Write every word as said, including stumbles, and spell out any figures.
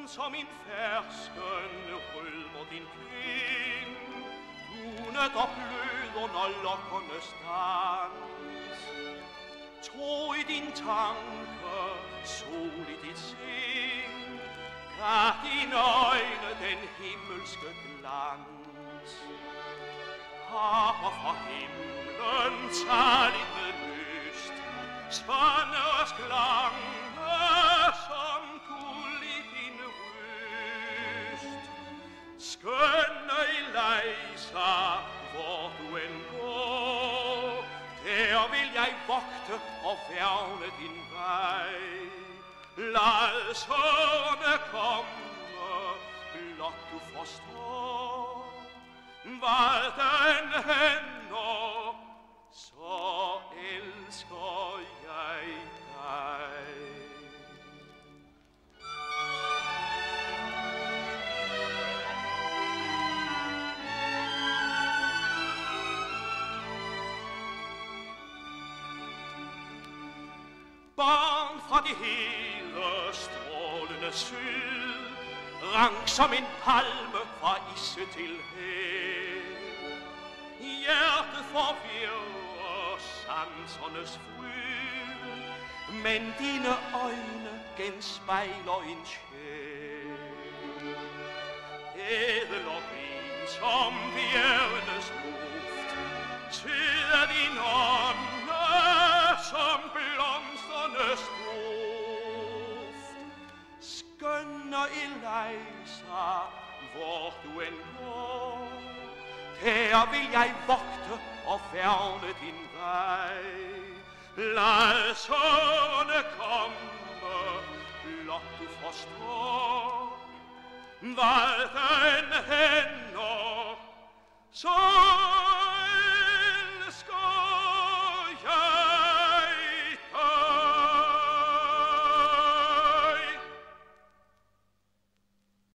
som en fersken rødmer din kind, dunet og bløder, når lokkernes dans. Tro i din tanke, sol i dit sind, gav dine øjne den himmelske glans. Herre fra himlen, taligt med lyst, spande os klange som guld i din ryst. Skønne i lejser, hvor du end går, der vil jeg vogte og værne din vej. Lad sårene komme, blot du forstår, hvad den hænder, så elsker jeg dig. Barn fra det hele strålende syd, rank som en palme fra isse til hæl. Hjertet forvirrer sansernes fryd, men dine øjne genspejler en sjæl. Ædel og ren som bjergenes luft, tyder din ånde som blomsternes duft. Skønne i lejser, hvor du end går, der vil jeg vogte og værne din vej. Lad sårene komme, blot du forstår, hvad